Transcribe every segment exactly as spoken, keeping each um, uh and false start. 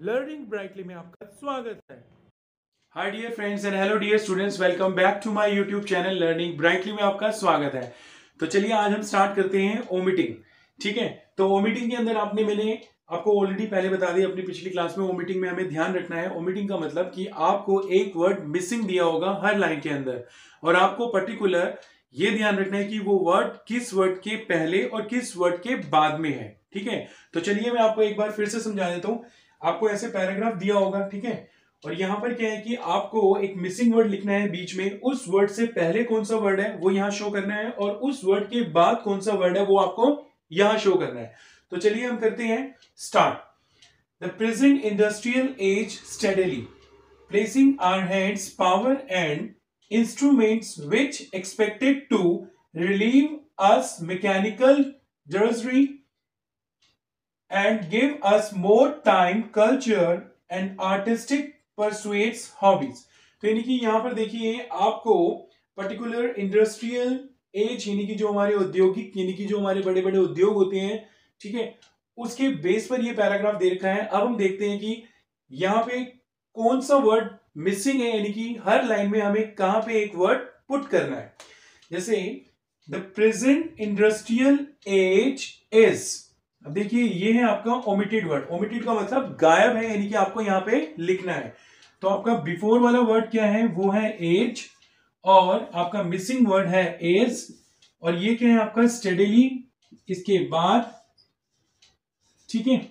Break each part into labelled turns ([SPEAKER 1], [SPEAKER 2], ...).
[SPEAKER 1] Learning brightly में आपका स्वागत है।
[SPEAKER 2] Hi dear friends and hello dear students, welcome back to my YouTube channel learning brightly में आपका स्वागत है। तो चलिए आज हम स्टार्ट करते हैं ओमिटिंग। ठीक है, तो ओमिटिंग के अंदर आपने मैंने आपको ऑलरेडी पहले बता दिया अपनी पिछली क्लास में। ओमिटिंग में हमें ध्यान रखना है, ओमिटिंग का मतलब कि आपको एक वर्ड मिसिंग दिया होगा हर लाइन के अंदर और आपको पर्टिकुलर ये ध्यान रखना है कि वो वर्ड किस वर्ड के पहले और किस वर्ड के बाद में है। ठीक है, तो चलिए मैं आपको एक बार फिर से समझा देता हूं। आपको ऐसे पैराग्राफ दिया होगा, ठीक है, और यहां पर क्या है कि आपको एक मिसिंग वर्ड लिखना है बीच में। उस वर्ड से पहले कौन सा वर्ड है वो यहां शो करना है और उस वर्ड के बाद कौन सा वर्ड है वो आपको यहां शो करना है। तो चलिए हम करते हैं start. The present industrial age steadily placing our hands power and instruments which expected to relieve us mechanical drudgery and give us more time, culture and artistic pursuits, hobbies। तो यानी कि यहां पर देखिए आपको पर्टिकुलर इंडस्ट्रियल एज यानी कि जो हमारे औद्योगिक यानी कि जो हमारे बड़े बड़े उद्योग होते हैं, ठीक है, उसके बेस पर ये पैराग्राफ दे रखा है। अब हम देखते हैं कि यहां पे कौन सा वर्ड मिसिंग है, यानी कि हर लाइन में हमें कहां पे एक वर्ड पुट करना है। जैसे the present industrial age is, अब देखिए ये है आपका ओमिटेड वर्ड। ओमिटेड का मतलब गायब है, यानी कि आपको यहां पे लिखना है। तो आपका बिफोर वाला वर्ड क्या है, वो है एज, और आपका मिसिंग वर्ड है एज, और ये क्या है आपका स्टेडीली इसके बाद। ठीक है,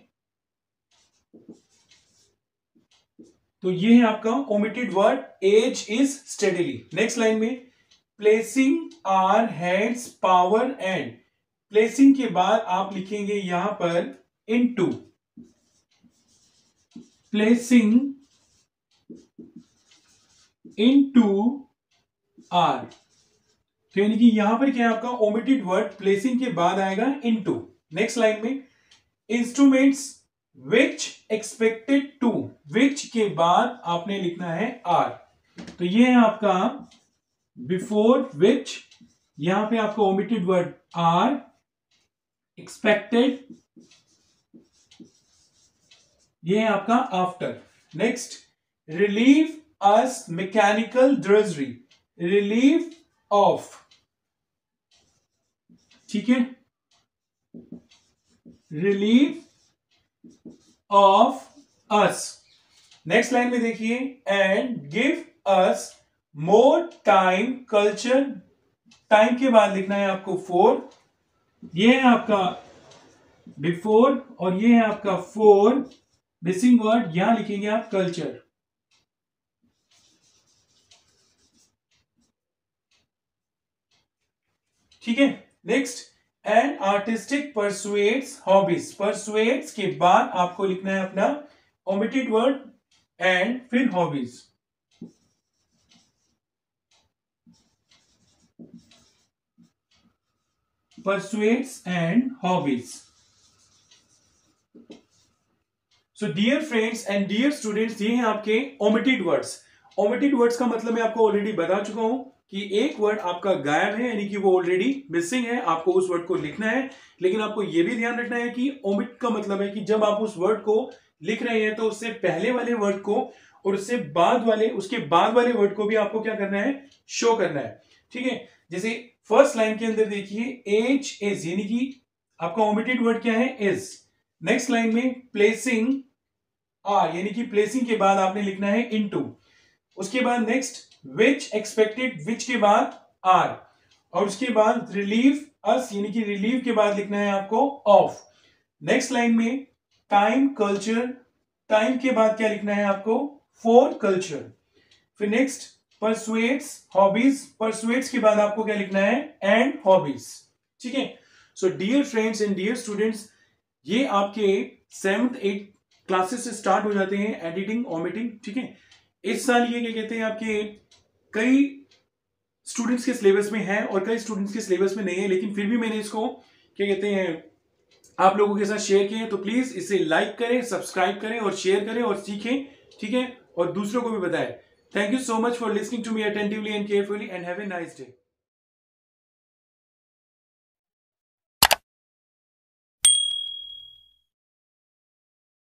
[SPEAKER 2] तो ये है आपका omitted word age is steadily. Next line में placing our hands power and, placing के बाद आप लिखेंगे यहां पर इनटू, प्लेसिंग इनटू आर। तो यानी कि यहां पर क्या है आपका ओमिटेड वर्ड प्लेसिंग के बाद आएगा इनटू। नेक्स्ट लाइन में instruments which expected to, which के बाद आपने लिखना है आर। तो ये है आपका बिफोर विच, यहां पे आपका ओमिटेड वर्ड आर, एक्सपेक्टेड ये है आपका after. Next relieve us mechanical drudgery, relieve of, ठीक है, relieve of us. Next line में देखिए and give us more time, culture, time के बाद लिखना है आपको फोर। ये है आपका बिफोर और ये है आपका फोर, मिसिंग वर्ड यहां लिखेंगे आप कल्चर। ठीक है, next and artistic pursuits, hobbies. Pursuits के बाद आपको लिखना है अपना ओमिटेड वर्ड एंड फिर hobbies. Pursuits and hobbies. So dear friends and dear students, ये हैं आपके omitted words। omitted words का मतलब मैं आपको ऑलरेडी बता चुका हूं कि एक वर्ड आपका गायब है, यानी कि वो ऑलरेडी मिसिंग है, आपको उस वर्ड को लिखना है। लेकिन आपको यह भी ध्यान रखना है कि omit का मतलब है कि जब आप उस वर्ड को लिख रहे हैं तो उससे पहले वाले वर्ड को और उससे बाद वाले उसके बाद वाले वर्ड को भी आपको क्या करना है, शो करना है। ठीक है, जैसे फर्स्ट लाइन के अंदर देखिए एज इज, यानी कि आपका ओमिटेड वर्ड क्या है, इज। नेक्स्ट लाइन में प्लेसिंग आर, यानी कि प्लेसिंग के बाद आपने लिखना है इनटू। उसके बाद नेक्स्ट विच एक्सपेक्टेड, विच के बाद आर, और उसके बाद रिलीव अस, यानी कि रिलीव के बाद लिखना है आपको ऑफ। नेक्स्ट लाइन में टाइम, कल्चर, टाइम के बाद क्या लिखना है आपको फॉर कल्चर। फिर नेक्स्ट परसुएट्स, हॉबीज, परसुएट्स के बाद आपको क्या लिखना है एंड हॉबीज। ठीक है, so dear friends and dear students, ये आपके सेवंथ एट क्लासेस से स्टार्ट हो जाते हैं एडिटिंग, ओमिटिंग। ठीक है, इस साल ये क्या कहते हैं आपके कई स्टूडेंट्स के सिलेबस में है और कई स्टूडेंट्स के सिलेबस में नहीं है, लेकिन फिर भी मैंने इसको क्या कहते हैं आप लोगों के साथ शेयर किए। तो प्लीज इसे लाइक करें, सब्सक्राइब करें और शेयर करें और सीखें। ठीक है, और दूसरों को भी बताएं। Thank you so much for listening to me attentively and carefully, and have a nice day.